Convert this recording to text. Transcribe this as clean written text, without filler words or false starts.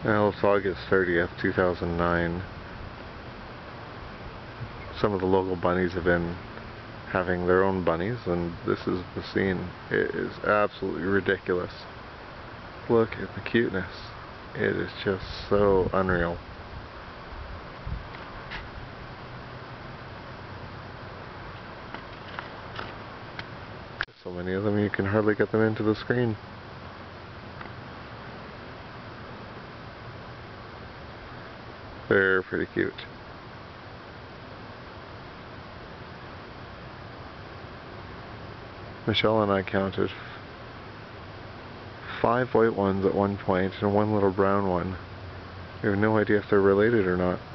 Well, it's August 30th, 2009. Some of the local bunnies have been having their own bunnies, and this is the scene. It is absolutely ridiculous. Look at the cuteness. It is just so unreal. So many of them you can hardly get them into the screen. They're pretty cute. Michelle and I counted 5 white ones at one point and one little brown one. We have no idea if they're related or not.